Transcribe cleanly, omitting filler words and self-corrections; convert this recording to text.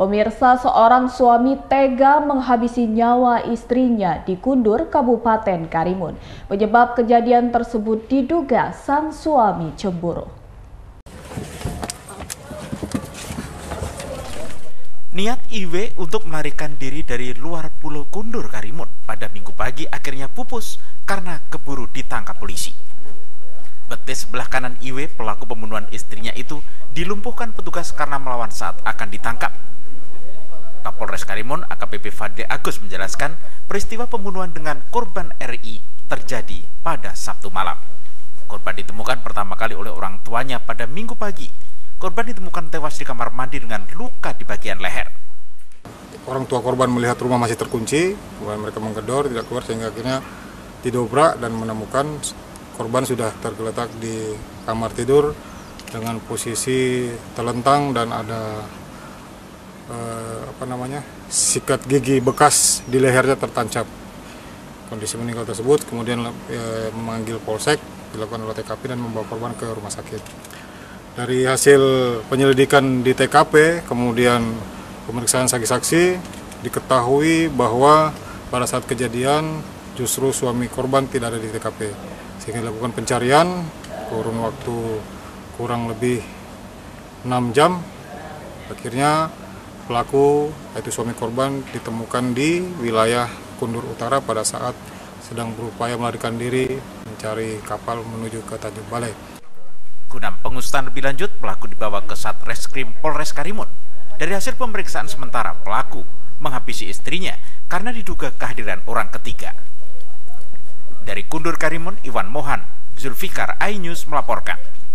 Pemirsa, seorang suami tega menghabisi nyawa istrinya di Kundur, Kabupaten Karimun. Penyebab kejadian tersebut diduga sang suami cemburu. Niat Iwe untuk melarikan diri dari luar Pulau Kundur, Karimun pada Minggu pagi akhirnya pupus karena keburu ditangkap polisi. Betis sebelah kanan Iwe, pelaku pembunuhan istrinya itu, dilumpuhkan petugas karena melawan saat akan ditangkap. Kapolres Karimun AKBP Fadli Agus menjelaskan peristiwa pembunuhan dengan korban RI terjadi pada Sabtu malam. Korban ditemukan pertama kali oleh orang tuanya pada Minggu pagi. Korban ditemukan tewas di kamar mandi dengan luka di bagian leher. Orang tua korban melihat rumah masih terkunci, kemudian mereka menggedor, tidak keluar, sehingga akhirnya didobrak dan menemukan korban sudah tergeletak di kamar tidur dengan posisi telentang dan ada sikat gigi bekas di lehernya tertancap. Kondisi meninggal tersebut kemudian memanggil polsek, dilakukan olah TKP dan membawa korban ke rumah sakit. Dari hasil penyelidikan di TKP, kemudian pemeriksaan saksi-saksi, diketahui bahwa pada saat kejadian justru suami korban tidak ada di TKP, sehingga dilakukan pencarian kurun waktu kurang lebih 6 jam. Akhirnya pelaku, yaitu suami korban, ditemukan di wilayah Kundur Utara pada saat sedang berupaya melarikan diri mencari kapal menuju ke Tanjung Balai. Guna pengusutan lebih lanjut, pelaku dibawa ke Satreskrim Polres Karimun. Dari hasil pemeriksaan sementara, pelaku menghabisi istrinya karena diduga kehadiran orang ketiga. Dari Kundur Karimun, Iwan Mohan, Zulfikar, iNews melaporkan.